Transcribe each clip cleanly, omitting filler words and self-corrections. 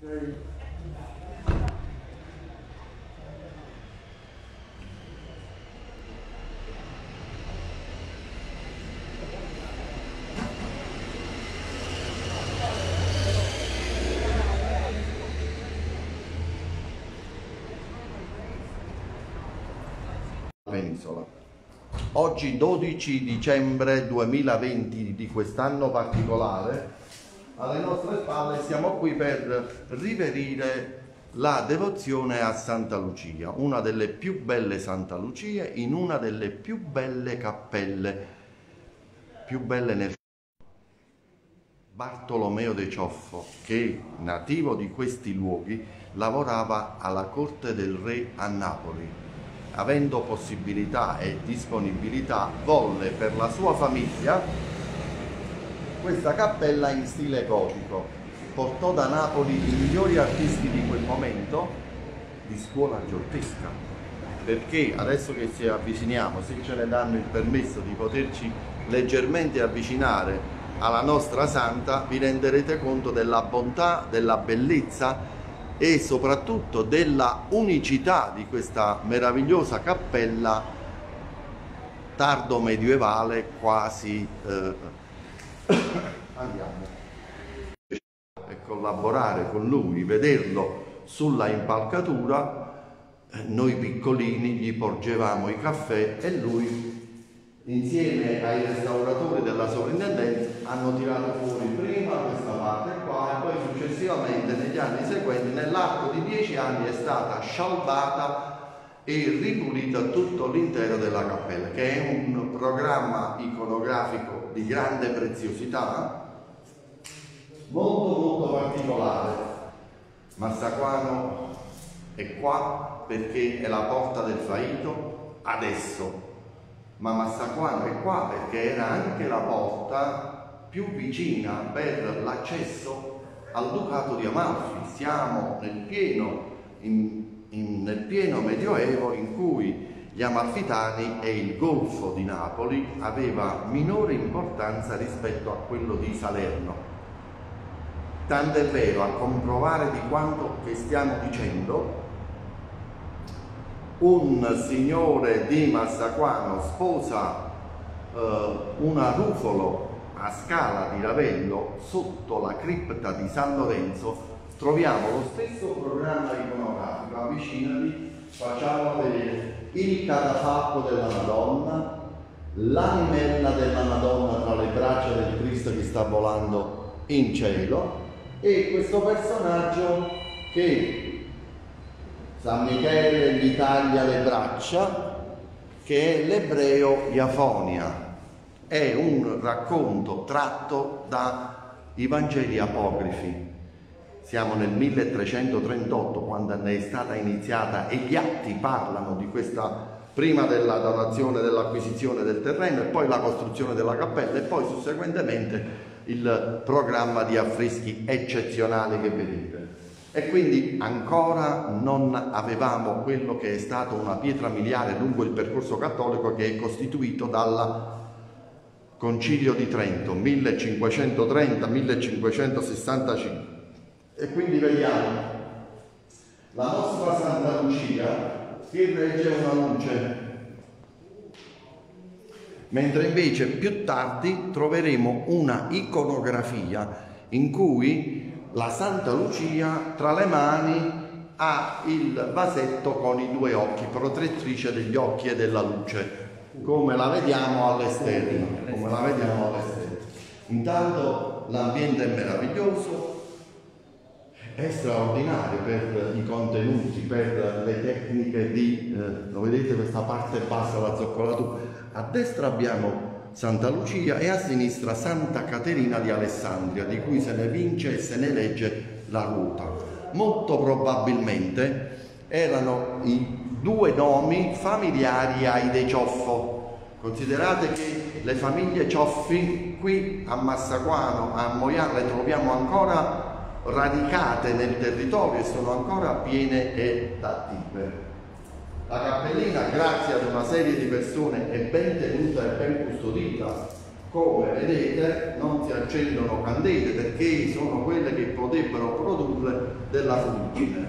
Penisola. Oggi 12 dicembre 2020 di quest'anno particolare, alle nostre spalle siamo qui per riverire la devozione a Santa Lucia, una delle più belle Santa Lucie in una delle più belle cappelle, più belle nel Bartolomeo de Cioffo, che nativo di questi luoghi lavorava alla corte del re a Napoli. Avendo possibilità e disponibilità, volle per la sua famiglia questa cappella in stile gotico. Portò da Napoli i migliori artisti di quel momento di scuola giottesca, perché adesso che ci avviciniamo, se ce ne danno il permesso di poterci leggermente avvicinare alla nostra santa, vi renderete conto della bontà, della bellezza e soprattutto della unicità di questa meravigliosa cappella tardo medievale, quasi andiamo e collaborare con lui, vederlo sulla impalcatura. Noi piccolini gli porgevamo i caffè e lui, insieme ai restauratori della sovrintendenza, hanno tirato fuori prima questa parte qua e poi successivamente negli anni seguenti, nell'arco di 10 anni, è stata scialbata e ripulita tutto l'intero della cappella, che è un programma iconografico di grande preziosità, molto particolare. Massaquano è qua perché è la porta del Faito adesso, ma Massaquano è qua perché era anche la porta più vicina per l'accesso al Ducato di Amalfi. Siamo nel pieno Medioevo, in cui gli Amalfitani e il Golfo di Napoli aveva minore importanza rispetto a quello di Salerno. Tant'è vero, a comprovare di quanto che stiamo dicendo, un signore di Massaquano sposa una Rufolo a Scala di Ravello, sotto la cripta di San Lorenzo troviamo lo stesso programma iconografico. Avvicinati, facciamo vedere il catafalco della Madonna, l'animella della Madonna tra le braccia del Cristo che sta volando in cielo, e questo personaggio che San Michele gli taglia le braccia, che è l'ebreo Iafonia. È un racconto tratto dai Vangeli apocrifi. Siamo nel 1338, quando ne è stata iniziata, e gli atti parlano di questa, prima della donazione, dell'acquisizione del terreno, e poi la costruzione della cappella, e poi susseguentemente il programma di affreschi eccezionali che vedete. E quindi ancora non avevamo quello che è stato una pietra miliare lungo il percorso cattolico, che è costituito dal Concilio di Trento 1530-1565. E quindi vediamo la nostra Santa Lucia che regge una luce, mentre invece più tardi troveremo una iconografia in cui la Santa Lucia tra le mani ha il vasetto con i due occhi, protettrice degli occhi e della luce, come la vediamo all'esterno. Intanto l'ambiente è meraviglioso, è straordinario per i contenuti, per le tecniche di, lo vedete questa parte bassa, la zoccolatura. A destra abbiamo Santa Lucia e a sinistra Santa Caterina di Alessandria, di cui se ne vince e se ne legge la ruota. Molto probabilmente erano i due nomi familiari ai De Cioffo. Considerate che le famiglie Cioffi qui a Massaquano, a Moiano, le troviamo ancora radicate nel territorio e sono ancora piene ed attive. La cappellina, grazie ad una serie di persone, è ben tenuta e ben custodita. Come vedete non si accendono candele, perché sono quelle che potrebbero produrre della Fulgine.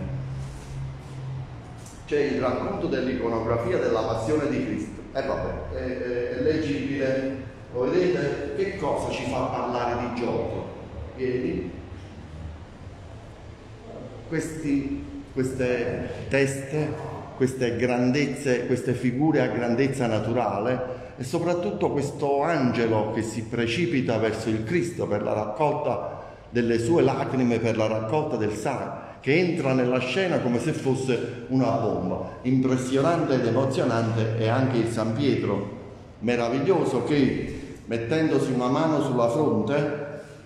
C'è il racconto dell'iconografia della passione di Cristo. E vabbè, è leggibile. Lo vedete? Che cosa ci fa parlare di Giotto? Vedi? Queste teste, queste grandezze, queste figure a grandezza naturale, e soprattutto questo angelo che si precipita verso il Cristo per la raccolta delle sue lacrime, per la raccolta del sangue, che entra nella scena come se fosse una bomba. Impressionante ed emozionante è anche il San Pietro, meraviglioso, che mettendosi una mano sulla fronte,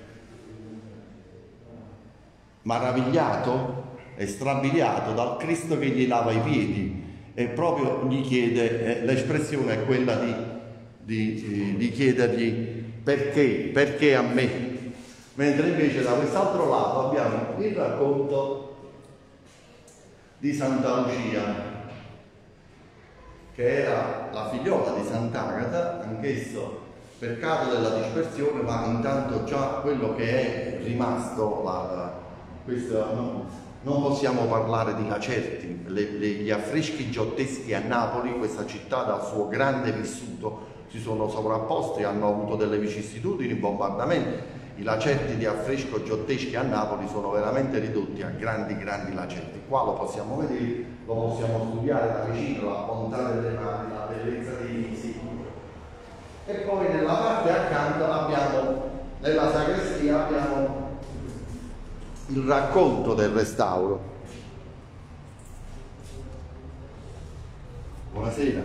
maravigliato e strabiliato dal Cristo che gli lava i piedi, e proprio gli chiede, l'espressione è quella di chiedergli perché a me, mentre invece da quest'altro lato abbiamo il racconto di Santa Lucia, che era la figliola di Sant'Agata, anch'esso peccato della dispersione, ma intanto già quello che è rimasto, non possiamo parlare di Lacerti, gli affreschi giotteschi a Napoli, questa città dal suo grande vissuto, si sono sovrapposti, hanno avuto delle vicissitudini, bombardamenti. I lacerti di affresco giotteschi a Napoli sono veramente ridotti a grandi lacerti. Qua lo possiamo vedere, lo possiamo studiare da vicino, la bontà delle mani, la bellezza dei visi. E poi nella parte accanto abbiamo, nella sagrestia abbiamo il racconto del restauro. Buonasera.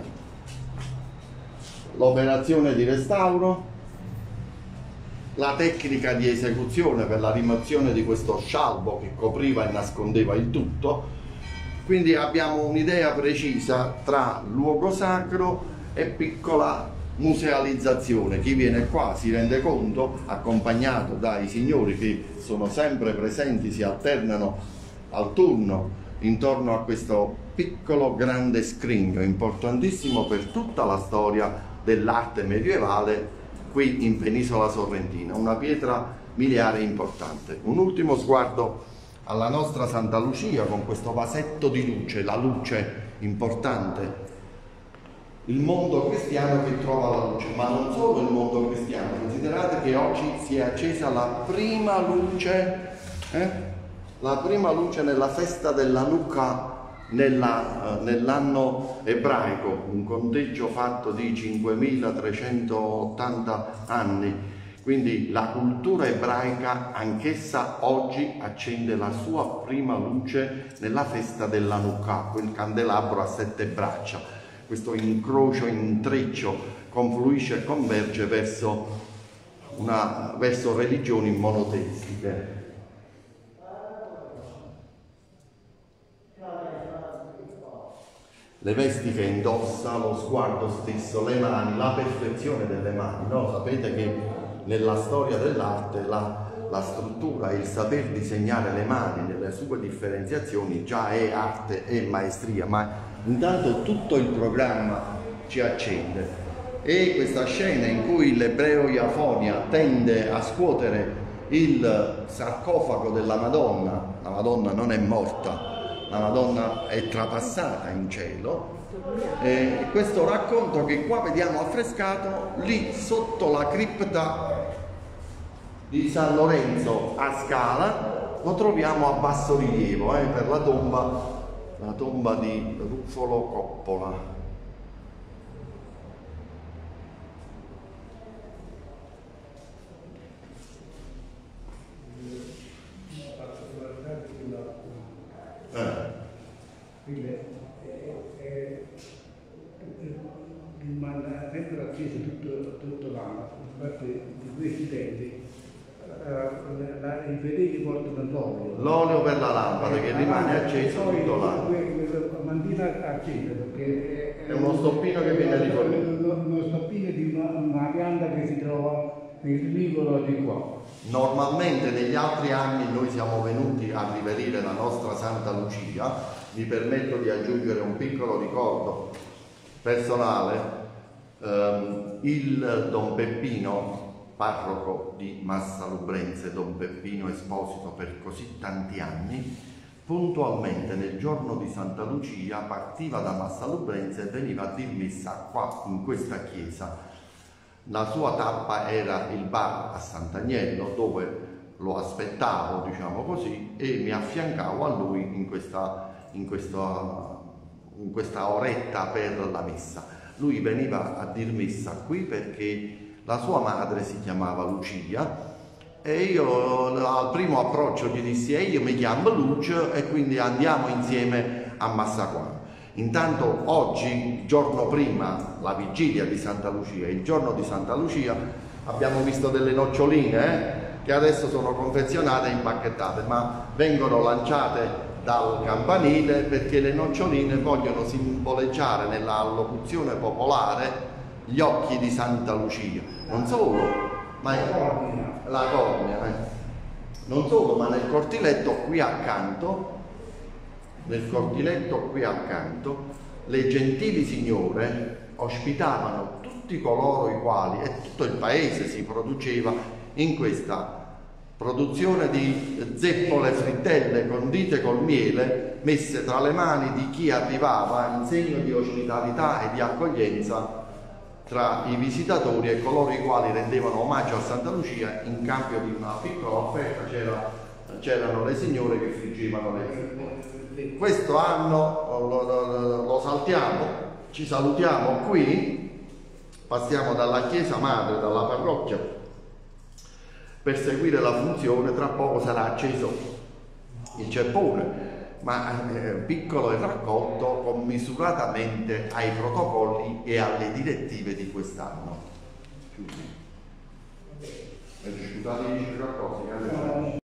L'operazione di restauro, la tecnica di esecuzione per la rimozione di questo scialbo che copriva e nascondeva il tutto. Quindi abbiamo un'idea precisa tra luogo sacro e piccola musealizzazione. Chi viene qua si rende conto, accompagnato dai signori che sono sempre presenti, si alternano al turno intorno a questo piccolo grande scrigno, importantissimo per tutta la storia dell'arte medievale qui in Penisola Sorrentina, una pietra miliare importante. Un ultimo sguardo alla nostra Santa Lucia con questo vasetto di luce, la luce importante, il mondo cristiano che trova la luce, ma non solo il mondo cristiano. Considerate che oggi si è accesa la prima luce nella festa della Hanukkah nell'anno ebraico, un conteggio fatto di 5380 anni. Quindi la cultura ebraica anch'essa oggi accende la sua prima luce nella festa della Hanukkah, quel candelabro a 7 braccia. Questo incrocio, intreccio confluisce e converge verso religioni monoteistiche. Le vesti che indossa, lo sguardo stesso, le mani, la perfezione delle mani, no? Sapete che nella storia dell'arte la struttura e il saper disegnare le mani nelle sue differenziazioni già è arte e maestria, ma intanto tutto il programma ci accende. E questa scena in cui l'ebreo Iafonia tende a scuotere il sarcofago della Madonna, la Madonna non è morta, la Madonna è trapassata in cielo, questo racconto che qua vediamo affrescato lì sotto la cripta di San Lorenzo a Scala, lo troviamo a basso rilievo per la tomba di Ruffolo Coppola. Rimane sempre acceso tutto l'anno. Infatti di questi tempi i fedeli portano l'olio per la lampada che rimane acceso tutto l'anno. La mandina accesa perché è uno stoppino che viene rifornito. Uno stoppino di una pianta che si trova nel vicolo di qua. Normalmente negli altri anni noi siamo venuti a riverire la nostra Santa Lucia. Mi permetto di aggiungere un piccolo ricordo personale. Il Don Peppino, parroco di Massa Lubrense, Don Peppino Esposito per così tanti anni, puntualmente nel giorno di Santa Lucia partiva da Massalubrense e veniva a dir messa qua in questa chiesa. La sua tappa era il bar a Sant'Agnello, dove lo aspettavo, diciamo così, e mi affiancavo a lui in questa oretta per la messa. Lui veniva a dir messa qui perché la sua madre si chiamava Lucia e io al primo approccio gli dissi io mi chiamo Lucio e quindi andiamo insieme a Massaquano. Intanto oggi, il giorno prima, la vigilia di Santa Lucia, il giorno di Santa Lucia, abbiamo visto delle noccioline che adesso sono confezionate e impacchettate, ma vengono lanciate dal campanile perché le noccioline vogliono simboleggiare nella allocuzione popolare gli occhi di Santa Lucia. Non solo, ma la cornea, non solo, ma nel cortiletto qui accanto, le gentili signore ospitavano tutti coloro i quali, e tutto il paese si produceva in questa produzione di zeppole frittelle condite col miele messe tra le mani di chi arrivava in segno di ospitalità e di accoglienza tra i visitatori e coloro i quali rendevano omaggio a Santa Lucia. In cambio di una piccola offerta c'erano le signore che friggevano le frittelle. Questo anno lo saltiamo, ci salutiamo qui, passiamo dalla chiesa madre, dalla parrocchia, per seguire la funzione. Tra poco sarà acceso il ceppone, ma piccolo e raccolto commisuratamente ai protocolli e alle direttive di quest'anno. Scusate, dici qualcosa?